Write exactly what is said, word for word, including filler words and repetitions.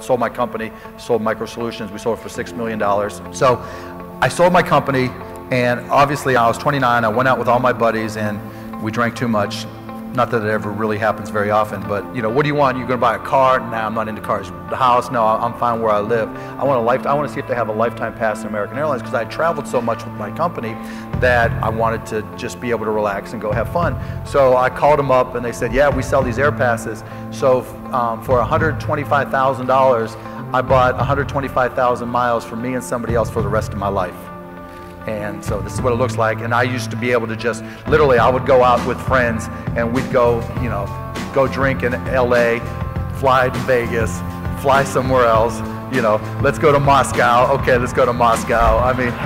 sold my company, sold Micro Solutions. We sold it for six million dollars. So I sold my company, and obviously I was twenty-nine. I went out with all my buddies, and we drank too much. Not that it ever really happens very often, but you know, what do you want? You're going to buy a car? Nah, I'm not into cars. The house? No, I'm fine where I live. I want a life. I want to see if they have a lifetime pass in American Airlines, because I traveled so much with my company that I wanted to just be able to relax and go have fun. So I called them up, and they said, yeah, we sell these air passes. So um, for one hundred twenty-five thousand dollars, I bought one hundred twenty-five thousand miles for me and somebody else for the rest of my life. And so this is what it looks like. And I used to be able to just, literally, I would go out with friends and we'd go, you know, go drink in L A, fly to Vegas, fly somewhere else, you know, let's go to Moscow. Okay, let's go to Moscow. I mean,